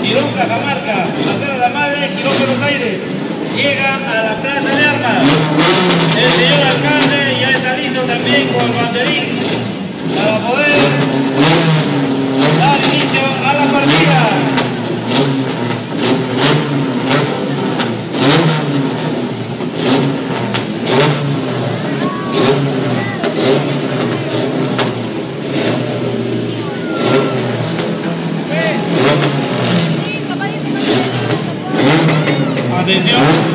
Girón Cajamarca, Plaza de la Madre, Girón Buenos Aires. Llega a la Plaza de Armas. El señor alcalde ya está listo también con el banderín para poder dar inicio a la partida. Atención.